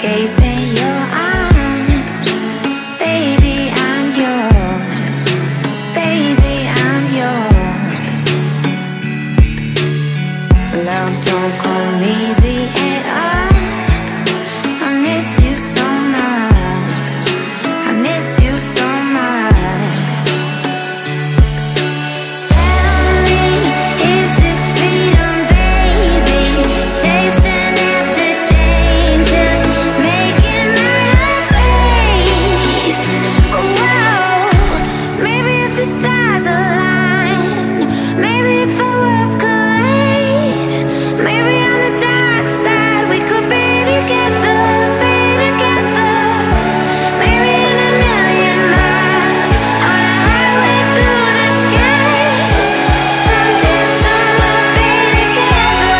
escape in your arms. Baby, I'm yours. Baby, I'm yours. Love don't come easy at all. I miss you so much. I miss you so much. Tell me, is this freedom, baby? Chasing after danger, making my heart race. Whoa, maybe if the stars align, maybe if our worlds collide, maybe on the dark side we could be together, be together. Maybe in a million miles, on a highway through the skies, someday soon we'll be together.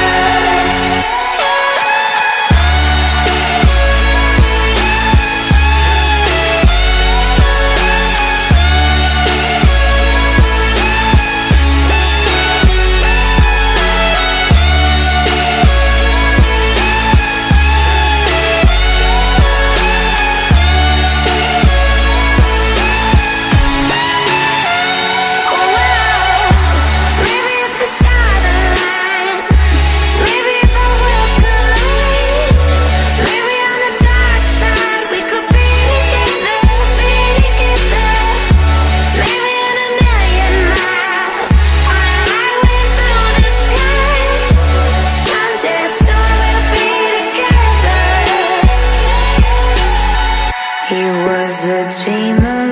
Maybe if the stars align, maybe if our worlds collide, maybe on the dark side we could be together, be together. Maybe in a million miles, on a highway through the skies, someday soon we'll be together. He was a dreamer.